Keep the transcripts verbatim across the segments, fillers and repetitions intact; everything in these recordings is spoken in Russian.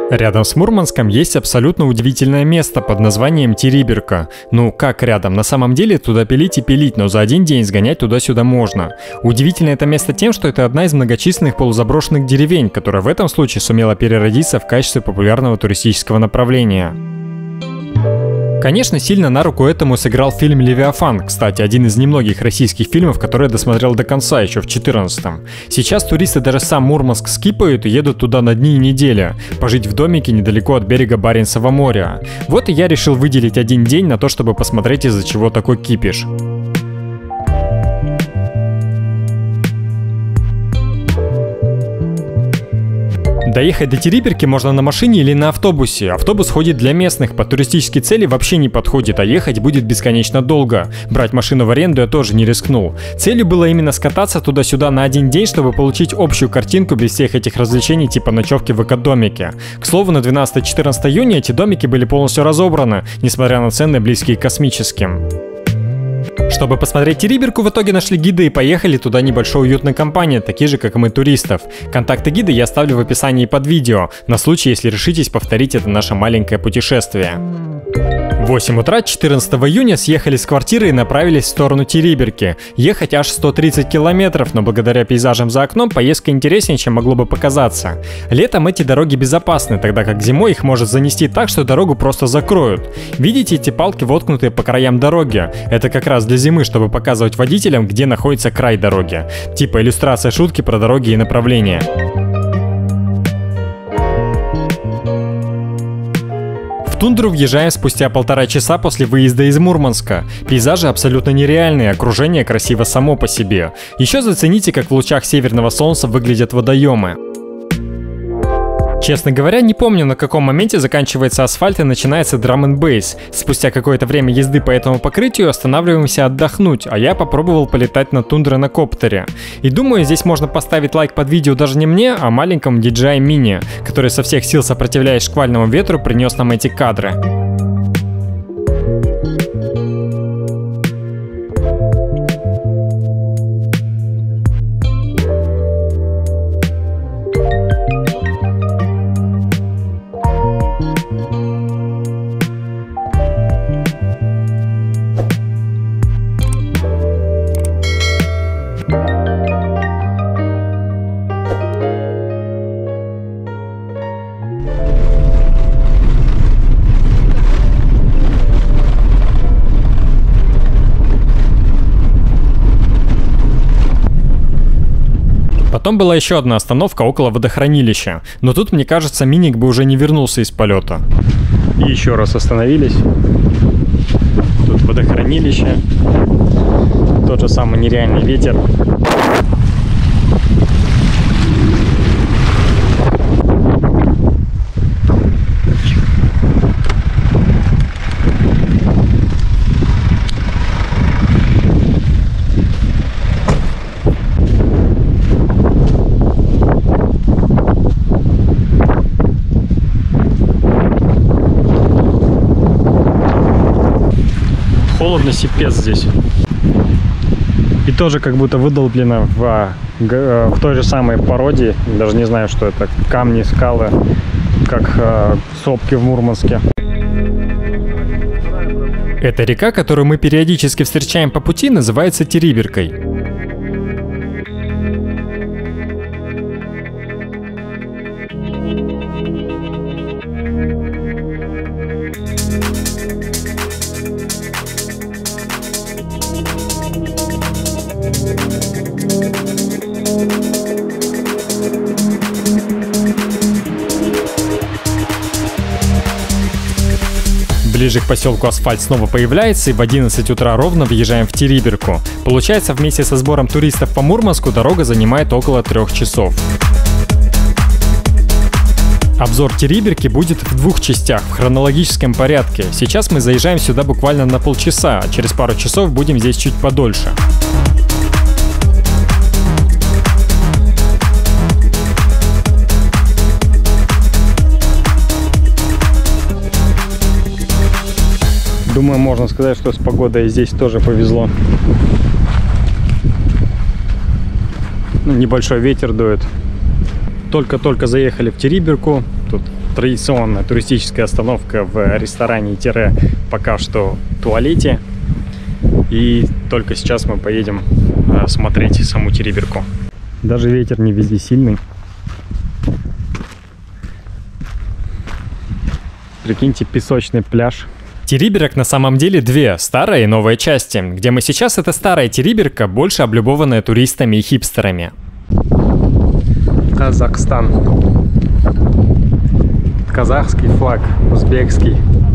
Рядом с Мурманском есть абсолютно удивительное место под названием Териберка. Ну, как рядом? На самом деле туда пилить и пилить, но за один день сгонять туда-сюда можно. Удивительно это место тем, что это одна из многочисленных полузаброшенных деревень, которая в этом случае сумела переродиться в качестве популярного туристического направления. Конечно, сильно на руку этому сыграл фильм «Левиафан», кстати, один из немногих российских фильмов, который я досмотрел до конца еще в четырнадцатом. Сейчас туристы даже сам Мурманск скипают и едут туда на дни и недели, пожить в домике недалеко от берега Баренцева моря. Вот и я решил выделить один день на то, чтобы посмотреть, из-за чего такой кипиш. Доехать до Териберки можно на машине или на автобусе. Автобус ходит для местных, по туристической цели вообще не подходит, а ехать будет бесконечно долго. Брать машину в аренду я тоже не рискнул. Целью было именно скататься туда-сюда на один день, чтобы получить общую картинку без всех этих развлечений типа ночевки в экодомике. К слову, на двенадцатое-четырнадцатое июня эти домики были полностью разобраны, несмотря на цены, близкие к космическим. Чтобы посмотреть Териберку, в итоге нашли гида и поехали туда небольшой уютной компанией, такие же, как и мы, туристов. Контакты гида я оставлю в описании под видео, на случай, если решитесь повторить это наше маленькое путешествие. В восемь утра четырнадцатого июня съехали с квартиры и направились в сторону Териберки. Ехать аж сто тридцать километров, но благодаря пейзажам за окном поездка интереснее, чем могло бы показаться. Летом эти дороги безопасны, тогда как зимой их может занести так, что дорогу просто закроют. Видите эти палки, воткнутые по краям дороги? Это как раз для зимы, чтобы показывать водителям, где находится край дороги. Типа иллюстрация шутки про дороги и направления. В тундру въезжаем спустя полтора часа после выезда из Мурманска. Пейзажи абсолютно нереальные, окружение красиво само по себе. Еще зацените, как в лучах северного солнца выглядят водоемы. Честно говоря, не помню, на каком моменте заканчивается асфальт и начинается драм-н-бейс. Спустя какое-то время езды по этому покрытию останавливаемся отдохнуть, а я попробовал полетать на тундре на коптере. И думаю, здесь можно поставить лайк под видео даже не мне, а маленькому ди джей ай Mini, который со всех сил, сопротивляясь шквальному ветру, принес нам эти кадры. Потом была еще одна остановка около водохранилища, но тут, мне кажется, Миник бы уже не вернулся из полета. И еще раз остановились. Тут водохранилище. Тот же самый нереальный ветер. Холодно сипец здесь. И тоже как будто выдолблено в, в той же самой породе. Даже не знаю, что это. Камни, скалы, как э, сопки в Мурманске. Эта река, которую мы периодически встречаем по пути, называется Териберкой. Ближе к поселку асфальт снова появляется, и в одиннадцать утра ровно въезжаем в Териберку. Получается, вместе со сбором туристов по Мурманску дорога занимает около трех часов. Обзор Териберки будет в двух частях, в хронологическом порядке. Сейчас мы заезжаем сюда буквально на полчаса, а через пару часов будем здесь чуть подольше. Думаю, можно сказать, что с погодой здесь тоже повезло. Небольшой ветер дует. Только-только заехали в Териберку. Тут традиционная туристическая остановка в ресторане-пока что туалете. И только сейчас мы поедем э, смотреть саму Териберку. Даже ветер не везде сильный. Прикиньте, песочный пляж. Териберок на самом деле две, старая и новая части. Где мы сейчас, это старая Териберка, больше облюбованная туристами и хипстерами. Казахстан. Казахский флаг, узбекский.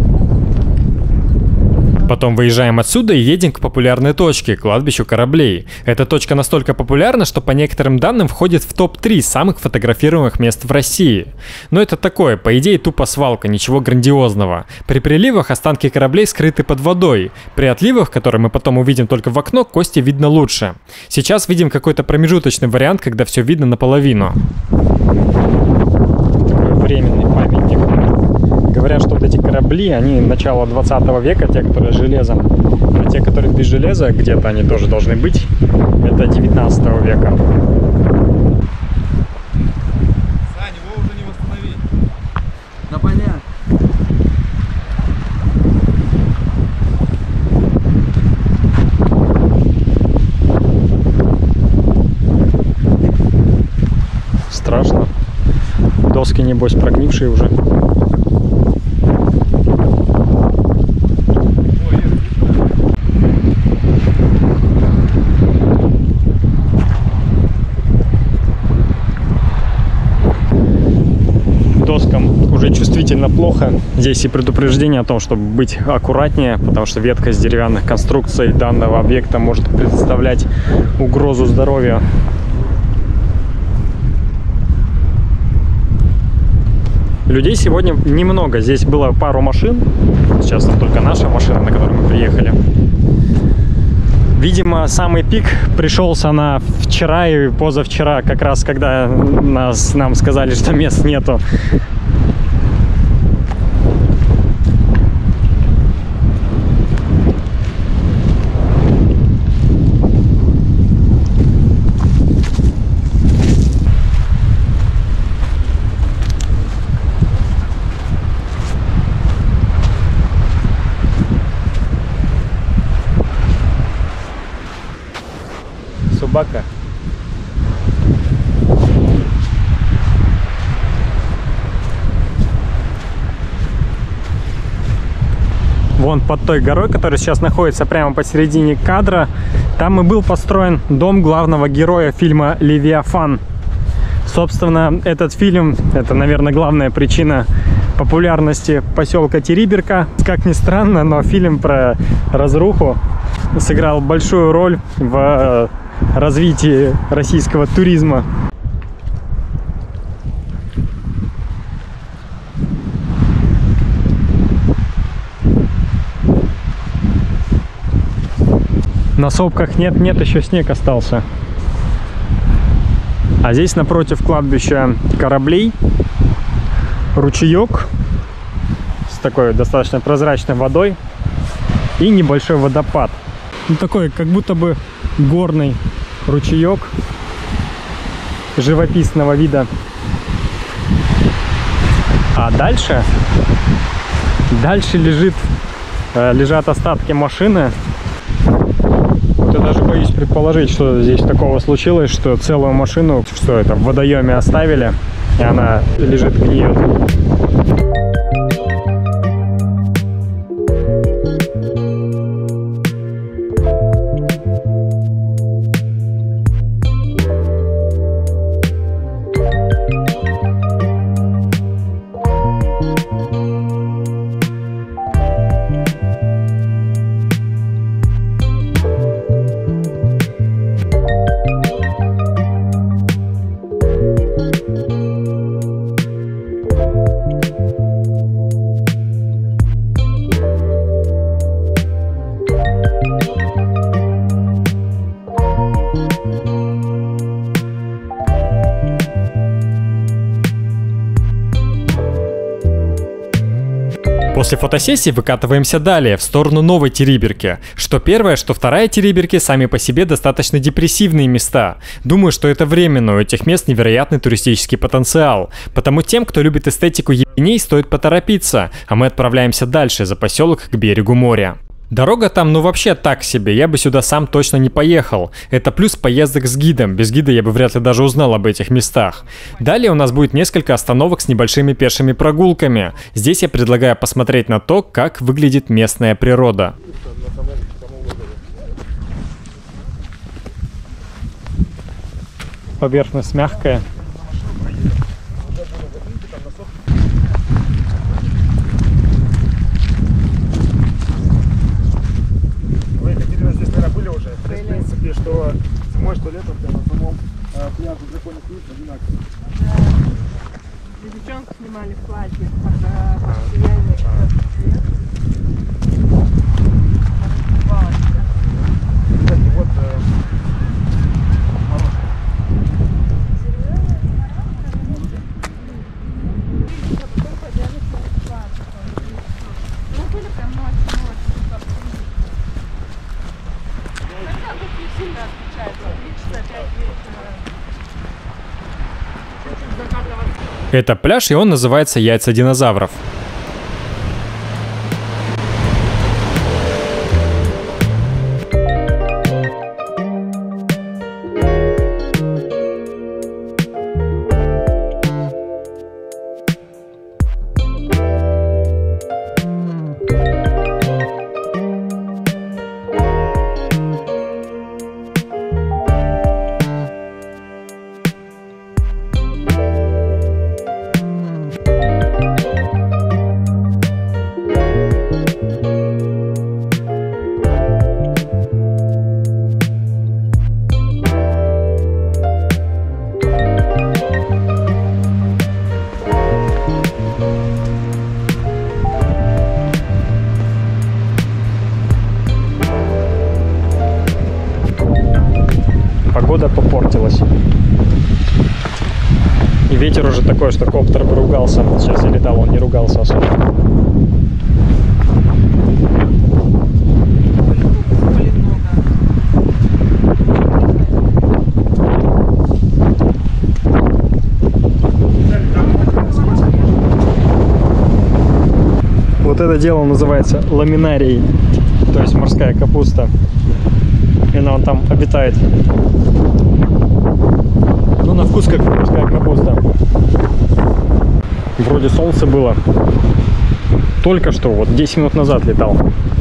Потом выезжаем отсюда и едем к популярной точке, кладбищу кораблей. Эта точка настолько популярна, что по некоторым данным входит в топ три самых фотографируемых мест в России. Но это такое, по идее, тупо свалка, ничего грандиозного. При приливах останки кораблей скрыты под водой. При отливах, которые мы потом увидим только в окно, кости видно лучше. Сейчас видим какой-то промежуточный вариант, когда все видно наполовину. Такой временный памятник. Говорят, что вот эти корабли, они начала двадцатого века, те, которые с железом, а те, которые без железа, где-то они тоже должны быть, это девятнадцатого века. Сань, его уже не восстановить. Да понятно. Страшно. Доски, небось, прогнившие уже. Уже чувствительно плохо. Здесь и предупреждение о том, чтобы быть аккуратнее, потому что ветхость деревянных конструкций данного объекта может представлять угрозу здоровью. Людей сегодня немного. Здесь было пару машин. Сейчас только наша машина, на которой мы приехали. Видимо, самый пик пришелся на вчера и позавчера, как раз когда нас, нам сказали, что мест нету. Собака. Вон под той горой, которая сейчас находится прямо посередине кадра, там и был построен дом главного героя фильма «Левиафан». Собственно, этот фильм, это, наверное, главная причина популярности поселка Териберка. Как ни странно, но фильм про разруху сыграл большую роль в развитии российского туризма. На сопках нет-нет, еще снег остался. А здесь напротив кладбища кораблей ручеек с такой достаточно прозрачной водой и небольшой водопад. Ну, такой, как будто бы горный ручеек живописного вида. А дальше, дальше лежит, лежат остатки машины. Я даже боюсь предположить, что здесь такого случилось, что целую машину, что это, в водоеме оставили, и она лежит, гниет. После фотосессии выкатываемся далее, в сторону новой Териберки. Что первая, что вторая Териберки сами по себе достаточно депрессивные места. Думаю, что это временно, у этих мест невероятный туристический потенциал. Потому тем, кто любит эстетику ебаного И ней стоит поторопиться, а мы отправляемся дальше, за поселок к берегу моря. Дорога там ну вообще так себе, я бы сюда сам точно не поехал. Это плюс поездок с гидом, без гида я бы вряд ли даже узнал об этих местах. Далее у нас будет несколько остановок с небольшими пешими прогулками. Здесь я предлагаю посмотреть на то, как выглядит местная природа. Поверхность мягкая. Что зимой, что летом, прямо на самом э, пляже драконьих лист одинаково. Да. Девчонку снимали в платье под сияние. Кстати, вот э, Это пляж, и он называется «Яйца динозавров». Погода попортилась. И ветер уже такой, что коптер бы ругался. Сейчас я летал, он не ругался особо. Вот это дело называется ламинарией, то есть морская капуста. И она вон там обитает. Ну, на вкус как морская капуста. Вроде солнце было. Только что, вот десять минут назад летал.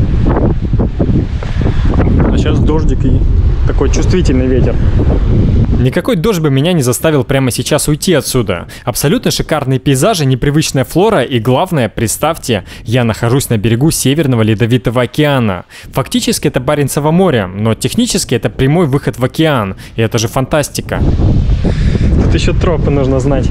А сейчас дождик и такой чувствительный ветер. Никакой дождь бы меня не заставил прямо сейчас уйти отсюда. Абсолютно шикарные пейзажи, непривычная флора и, главное, представьте, я нахожусь на берегу Северного Ледовитого океана. Фактически это Баренцево море, но технически это прямой выход в океан. И это же фантастика. Тут еще тропы нужно знать.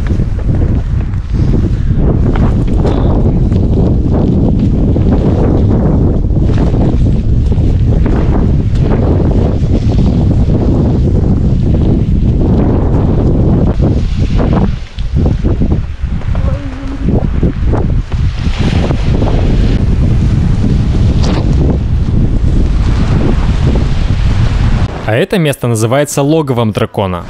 А это место называется логовом дракона.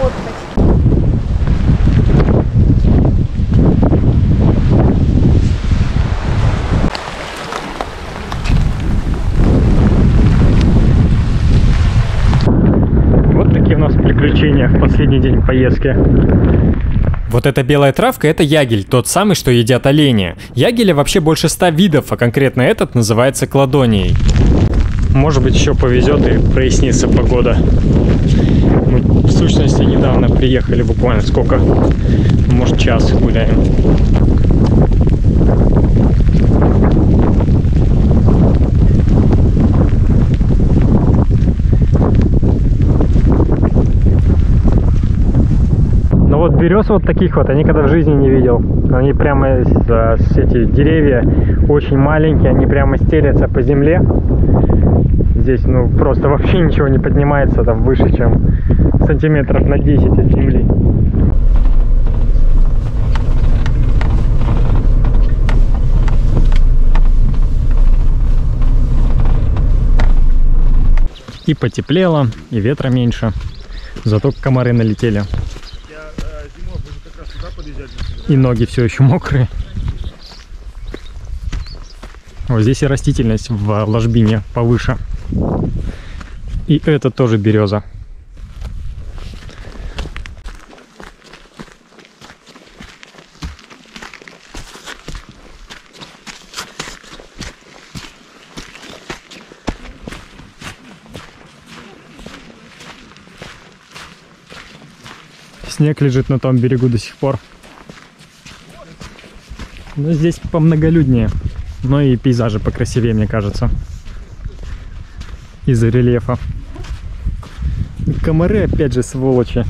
Вот такие у нас приключения в последний день поездки. Вот эта белая травка — это ягель, тот самый, что едят олени. Ягеля вообще больше ста видов, а конкретно этот называется кладонией. Может быть, еще повезет и прояснится погода. Мы, в сущности, недавно приехали, буквально сколько? Может, час гуляем. Ну вот берез вот таких вот, я никогда в жизни не видел. Они прямо, эти деревья очень маленькие, они прямо стелятся по земле. Здесь, ну, просто вообще ничего не поднимается там выше, чем сантиметров на десять от земли. И потеплело, и ветра меньше, зато комары налетели. И ноги все еще мокрые. Вот здесь и растительность в ложбине повыше. И это тоже береза. Снег лежит на том берегу до сих пор. Но здесь помноголюднее. Но и пейзажи покрасивее, мне кажется. Из-за рельефа. Комары опять же сволочи.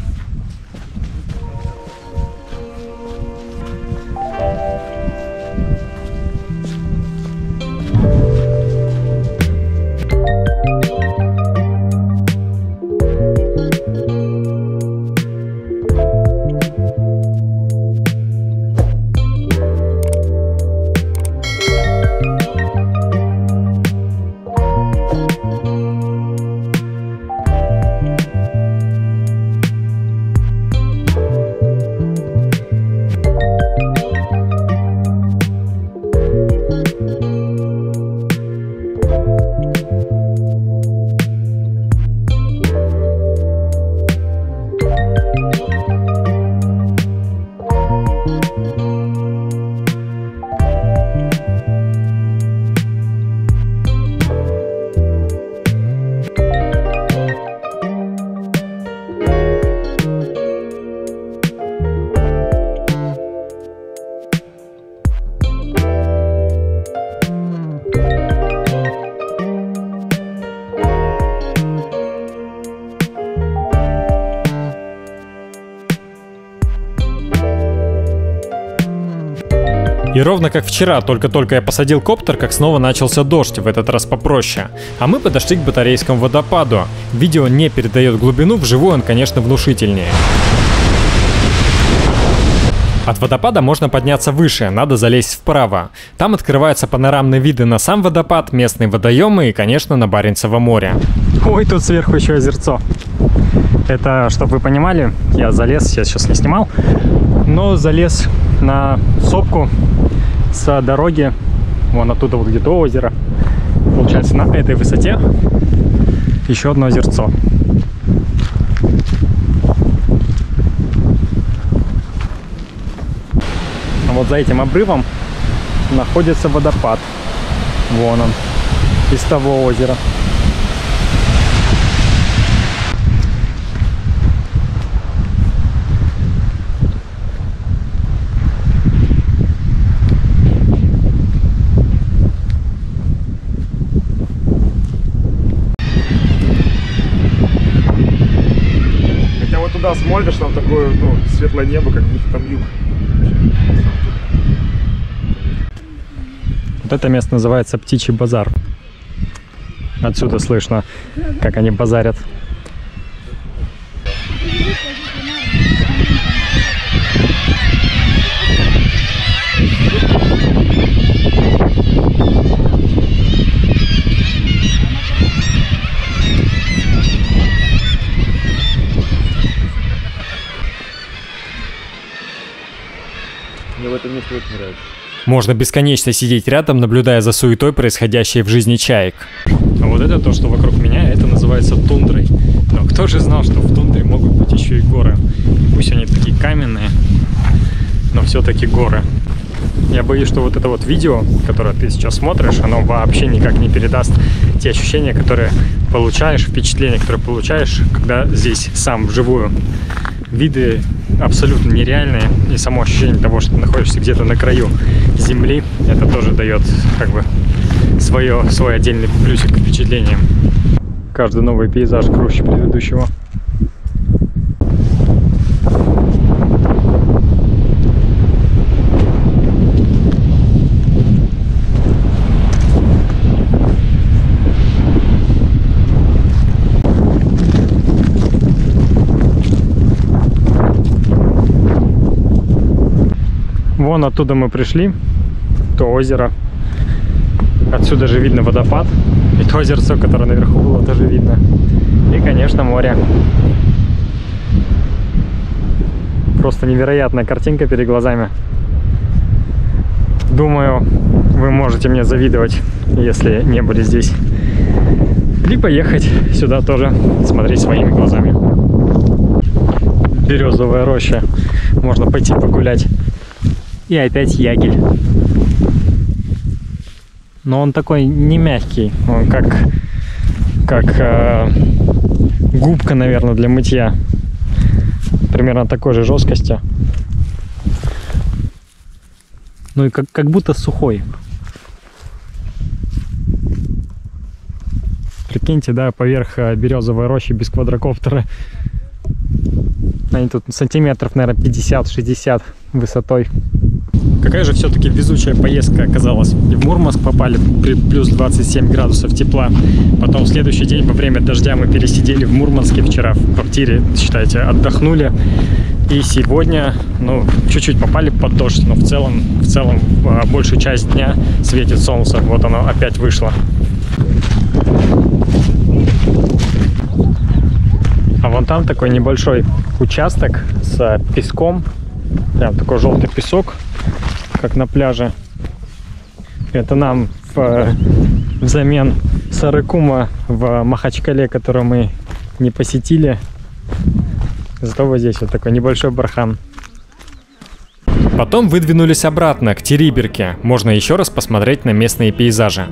И ровно как вчера, только-только я посадил коптер, как снова начался дождь, в этот раз попроще. А мы подошли к Батарейскому водопаду. Видео не передает глубину, вживую он, конечно, внушительнее. От водопада можно подняться выше, надо залезть вправо. Там открываются панорамные виды на сам водопад, местные водоемы и, конечно, на Баренцево море. Ой, тут сверху еще озерцо. Это, чтобы вы понимали, я залез, я сейчас не снимал, но залез на сопку с дороги, вон оттуда вот где-то озеро. Получается, на этой высоте еще одно озерцо. Вот за этим обрывом находится водопад. Вон он, из того озера. Хотя вот туда смотришь, там такое, ну, светлое небо, как будто там юг. Вот это место называется Птичий базар. Отсюда слышно, как они базарят. Мне в этом месте очень нравится. Можно бесконечно сидеть рядом, наблюдая за суетой, происходящей в жизни чаек. А вот это то, что вокруг меня, это называется тундрой. Но кто же знал, что в тундре могут быть еще и горы? Пусть они такие каменные, но все-таки горы. Я боюсь, что вот это вот видео, которое ты сейчас смотришь, оно вообще никак не передаст те ощущения, которые получаешь, впечатления, которые получаешь, когда здесь сам вживую. Виды абсолютно нереальные, и само ощущение того, что ты находишься где-то на краю земли, это тоже дает как бы свое, свой отдельный плюсик к впечатлениям. Каждый новый пейзаж круче предыдущего. Вон оттуда мы пришли, то озеро. Отсюда же видно водопад. И то озерцо, которое наверху было, тоже видно. И, конечно, море. Просто невероятная картинка перед глазами. Думаю, вы можете мне завидовать, если не были здесь. Либо ехать сюда тоже, смотреть своими глазами. Березовая роща. Можно пойти погулять. И опять ягель. Но он такой не мягкий. Он как, как э, губка, наверное, для мытья. Примерно такой же жесткости. Ну и как, как будто сухой. Прикиньте, да, поверх березовой рощи без квадрокоптера. Они тут сантиметров, наверное, пятьдесят-шестьдесят высотой. Какая же все-таки везучая поездка оказалась. И в Мурманск попали при плюс двадцать семь градусов тепла. Потом в следующий день во время дождя мы пересидели в Мурманске вчера в квартире, считайте, отдохнули. И сегодня, ну, чуть-чуть попали под дождь, но в целом, в целом большую часть дня светит солнце. Вот оно опять вышло. А вон там такой небольшой участок с песком. Прям такой желтый песок, как на пляже. Это нам в, взамен Сарыкума в Махачкале, которую мы не посетили. Зато вот здесь вот такой небольшой бархан. Потом выдвинулись обратно, к Териберке. Можно еще раз посмотреть на местные пейзажи.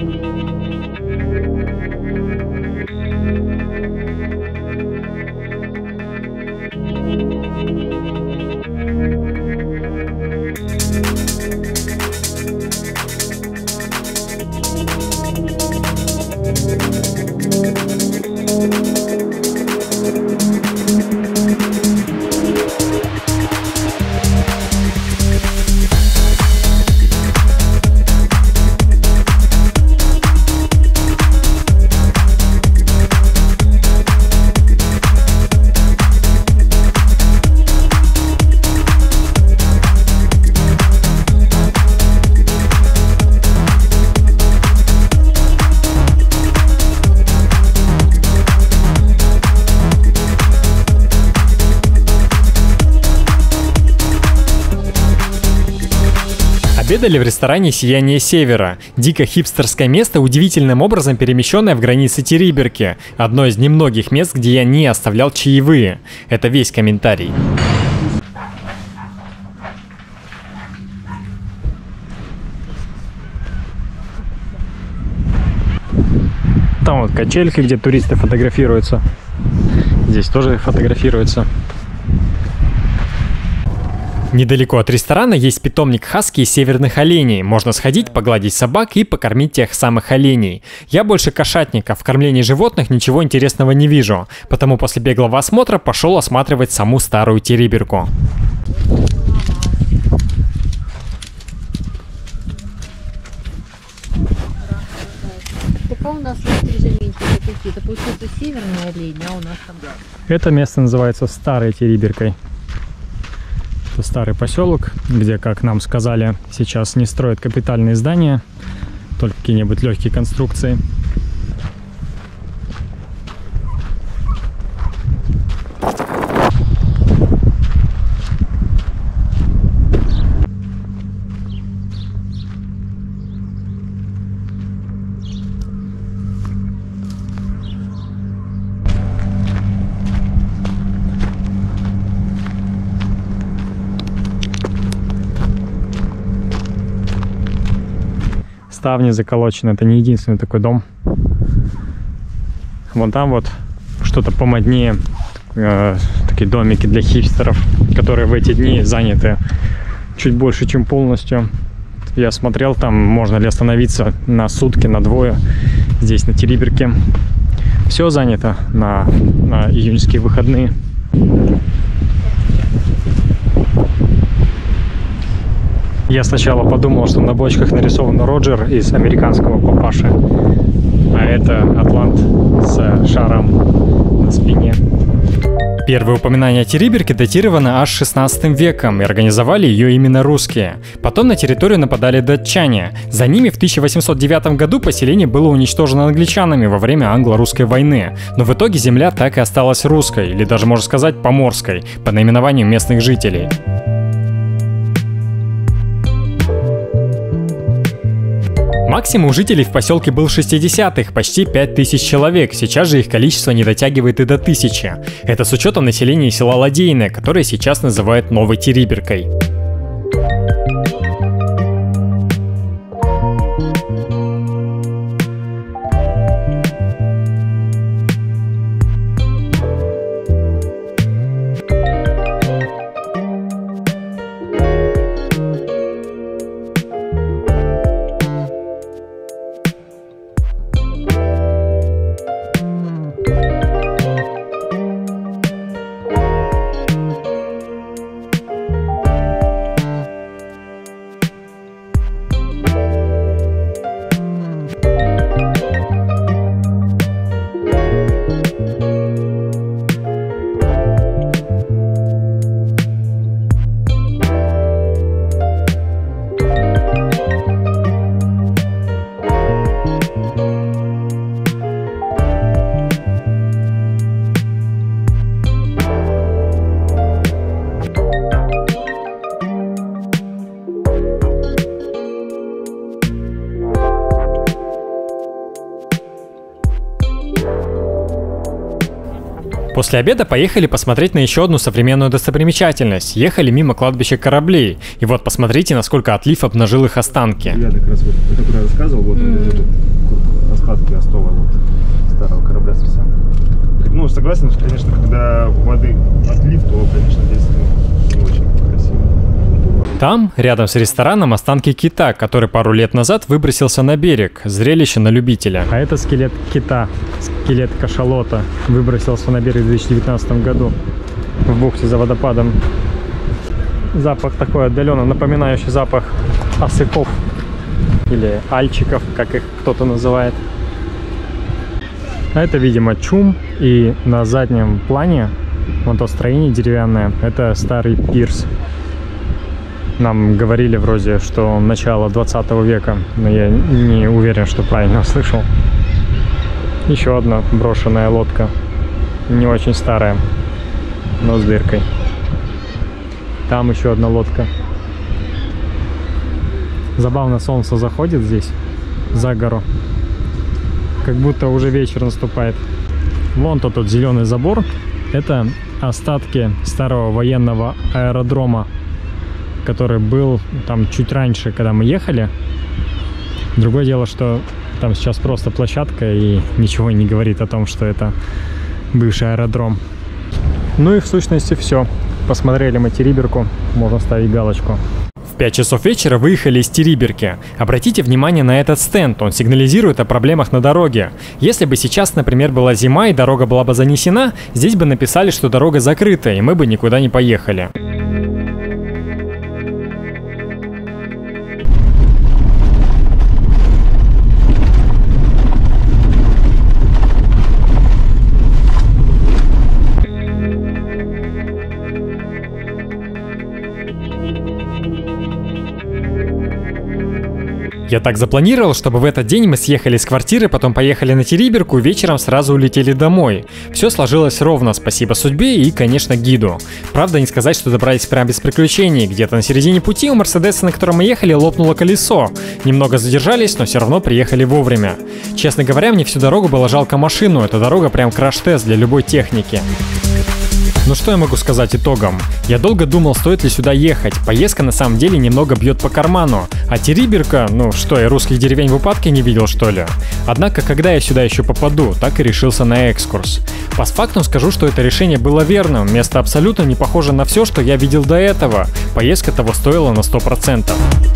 Обедали в ресторане «Сияние Севера». Дико хипстерское место, удивительным образом перемещенное в границы Териберки. Одно из немногих мест, где я не оставлял чаевые. Это весь комментарий. Там вот качельки, где туристы фотографируются. Здесь тоже фотографируются. Недалеко от ресторана есть питомник хаски и северных оленей. Можно сходить, погладить собак и покормить тех самых оленей. Я больше кошатника, в кормлении животных ничего интересного не вижу. Потому после беглого осмотра пошел осматривать саму старую Териберку. Пока у нас заметили какие-то, получается, северные олени, а у нас там... Это место называется Старой Териберкой. Это старый поселок, где, как нам сказали, сейчас не строят капитальные здания, только какие-нибудь легкие конструкции. Ставни заколочены, это не единственный такой дом. Вон там вот что-то помоднее, э, такие домики для хипстеров, которые в эти дни заняты чуть больше, чем полностью. Я смотрел, там можно ли остановиться на сутки, на двое. Здесь на Териберке все занято на, на июньские выходные. Я сначала подумал, что на бочках нарисован Роджер из «Американского папаши», а это атлант с шаром на спине. Первое упоминание о Териберке датировано аж шестнадцатым веком, и организовали ее именно русские. Потом на территорию нападали датчане. За ними в тысяча восемьсот девятом году поселение было уничтожено англичанами во время англо-русской войны. Но в итоге земля так и осталась русской, или даже, можно сказать, поморской, по наименованию местных жителей. Максимум жителей в поселке был в шестидесятых, почти пять тысяч человек, сейчас же их количество не дотягивает и до тысячи. Это с учетом населения села Ладейное, которое сейчас называют Новой Териберкой. После обеда поехали посмотреть на еще одну современную достопримечательность. Ехали мимо кладбища кораблей. И вот посмотрите, насколько отлив обнажил их останки. Ребята, как раз вот, о котором я рассказывал, вот mm. лежит остатки остова вот, старого корабля совсем. Ну, согласен, что, конечно, когда воды отлив, то, конечно, здесь ну, не очень красиво. Там, рядом с рестораном, останки кита, который пару лет назад выбросился на берег. Зрелище на любителя. А это скелет кита, скелет кашалота, выбросился на берег в две тысячи девятнадцатом году в бухте за водопадом. Запах такой отдаленно напоминающий запах осыков или альчиков, как их кто-то называет. А это, видимо, чум, и на заднем плане вон то строение деревянное, это старый пирс. Нам говорили вроде, что начало двадцатого века, но я не уверен, что правильно услышал. Еще одна брошенная лодка, не очень старая, но с дыркой. Там еще одна лодка. Забавно, солнце заходит здесь, за гору, как будто уже вечер наступает. Вон тот, тот зеленый забор, это остатки старого военного аэродрома, который был там чуть раньше, когда мы ехали. Другое дело, что там сейчас просто площадка и ничего не говорит о том, что это бывший аэродром. Ну и в сущности все. Посмотрели мы Териберку, можно ставить галочку. В пять часов вечера выехали из Териберки. Обратите внимание на этот стенд, он сигнализирует о проблемах на дороге. Если бы сейчас, например, была зима и дорога была бы занесена, здесь бы написали, что дорога закрыта, и мы бы никуда не поехали. Я так запланировал, чтобы в этот день мы съехали с квартиры, потом поехали на Териберку, вечером сразу улетели домой. Все сложилось ровно, спасибо судьбе и, конечно, гиду. Правда, не сказать, что добрались прямо без приключений. Где-то на середине пути у Мерседеса, на котором мы ехали, лопнуло колесо. Немного задержались, но все равно приехали вовремя. Честно говоря, мне всю дорогу было жалко машину. Эта дорога прям краш-тест для любой техники. Ну что я могу сказать итогом? Я долго думал, стоит ли сюда ехать. Поездка на самом деле немного бьет по карману. А Териберка, ну что, я русских деревень в упадке не видел, что ли? Однако, когда я сюда еще попаду, так и решился на экскурс. По фактам скажу, что это решение было верным. Место абсолютно не похоже на все, что я видел до этого. Поездка того стоила на сто процентов.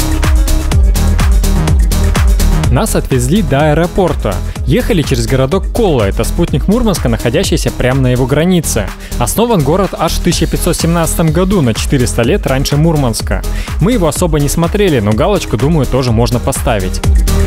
Нас отвезли до аэропорта. Ехали через городок Кола, это спутник Мурманска, находящийся прямо на его границе. Основан город аж в тысяча пятьсот семнадцатом году, на четыреста лет раньше Мурманска. Мы его особо не смотрели, но галочку, думаю, тоже можно поставить.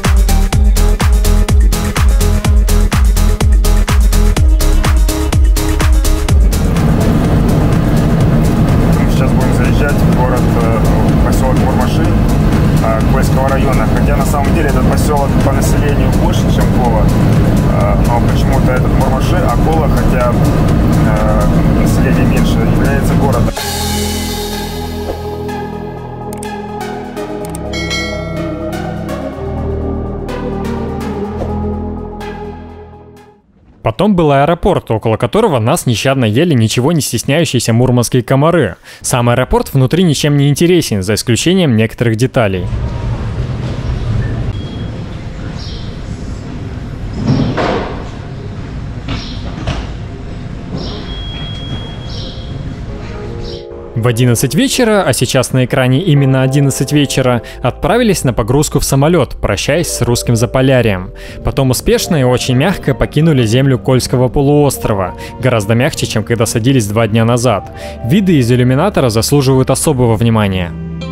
Сейчас будем заезжать в город, в поселок Мурмаши, Кольского района. Хотя на самом деле этот поселок по населению больше, чем Кола. Но почему-то этот Мурмаши, а Кола, хотя население меньше, является городом. Потом был аэропорт, около которого нас нещадно ели ничего не стесняющиеся мурманские комары. Сам аэропорт внутри ничем не интересен, за исключением некоторых деталей. В одиннадцать вечера, а сейчас на экране именно одиннадцать вечера, отправились на погрузку в самолет, прощаясь с русским Заполярьем. Потом успешно и очень мягко покинули землю Кольского полуострова, гораздо мягче, чем когда садились два дня назад. Виды из иллюминатора заслуживают особого внимания.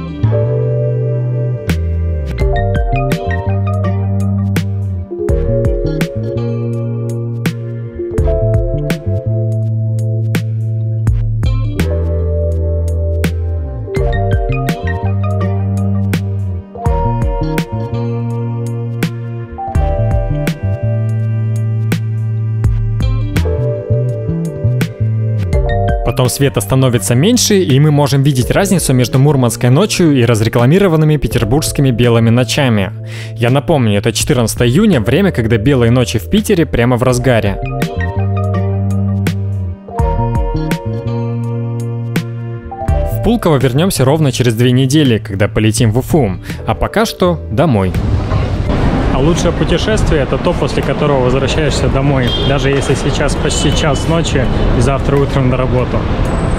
Потом света становится меньше, и мы можем видеть разницу между мурманской ночью и разрекламированными петербургскими белыми ночами. Я напомню, это четырнадцатое июня, время, когда белые ночи в Питере прямо в разгаре. В Пулково вернемся ровно через две недели, когда полетим в Уфу. А пока что домой. А лучшее путешествие – это то, после которого возвращаешься домой, даже если сейчас почти час ночи и завтра утром на работу.